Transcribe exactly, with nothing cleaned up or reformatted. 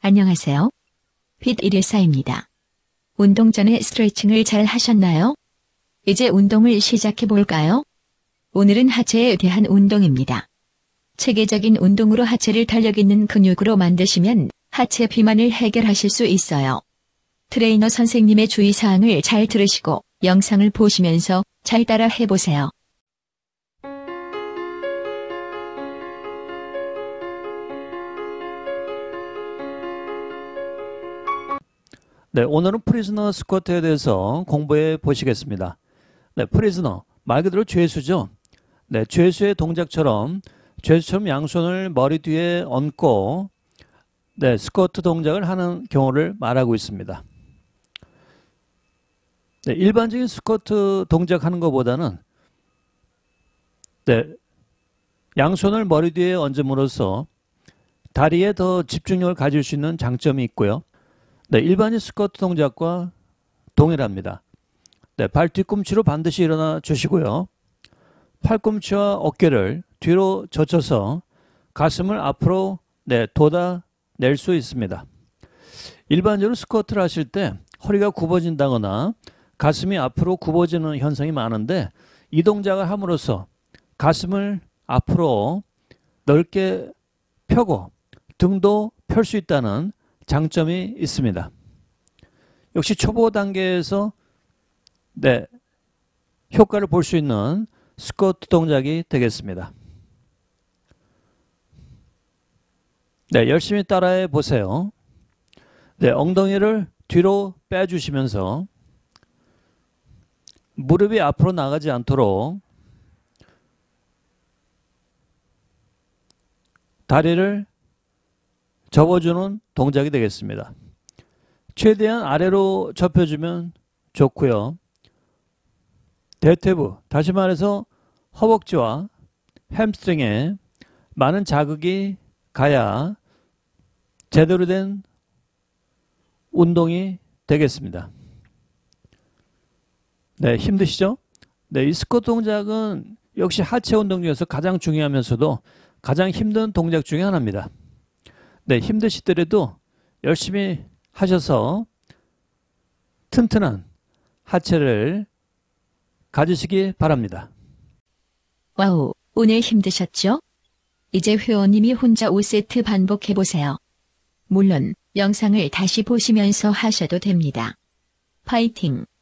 안녕하세요. 핏일일사입니다. 운동 전에 스트레칭을 잘 하셨나요? 이제 운동을 시작해 볼까요? 오늘은 하체에 대한 운동입니다. 체계적인 운동으로 하체를 탄력 있는 근육으로 만드시면 하체 비만을 해결하실 수 있어요. 트레이너 선생님의 주의사항을 잘 들으시고 영상을 보시면서 잘 따라 해보세요. 네, 오늘은 프리즈너 스쿼트에 대해서 공부해 보시겠습니다. 네, 프리즈너, 말 그대로 죄수죠. 네, 죄수의 동작처럼 죄수처럼 양손을 머리 뒤에 얹고 네, 스쿼트 동작을 하는 경우를 말하고 있습니다. 네, 일반적인 스쿼트 동작하는 것보다는 네, 양손을 머리 뒤에 얹음으로써 다리에 더 집중력을 가질 수 있는 장점이 있고요. 네, 일반적인 스쿼트 동작과 동일합니다. 네, 발 뒤꿈치로 반드시 일어나 주시고요. 팔꿈치와 어깨를 뒤로 젖혀서 가슴을 앞으로 네, 돋아낼 수 있습니다. 일반적으로 스쿼트를 하실 때 허리가 굽어진다거나 가슴이 앞으로 굽어지는 현상이 많은데 이 동작을 함으로써 가슴을 앞으로 넓게 펴고 등도 펼 수 있다는 장점이 있습니다. 역시 초보 단계에서 네, 효과를 볼 수 있는 스쿼트 동작이 되겠습니다. 네, 열심히 따라해 보세요. 네, 엉덩이를 뒤로 빼주시면서 무릎이 앞으로 나가지 않도록 다리를 접어주는 동작이 되겠습니다. 최대한 아래로 접혀주면 좋고요. 대퇴부, 다시 말해서 허벅지와 햄스트링에 많은 자극이 가야 제대로 된 운동이 되겠습니다. 네, 힘드시죠? 네, 이 스쿼트 동작은 역시 하체 운동 중에서 가장 중요하면서도 가장 힘든 동작 중에 하나입니다. 네, 힘드시더라도 열심히 하셔서 튼튼한 하체를 가지시기 바랍니다. 와우, 오늘 힘드셨죠? 이제 회원님이 혼자 오 세트 반복해보세요. 물론 영상을 다시 보시면서 하셔도 됩니다. 파이팅!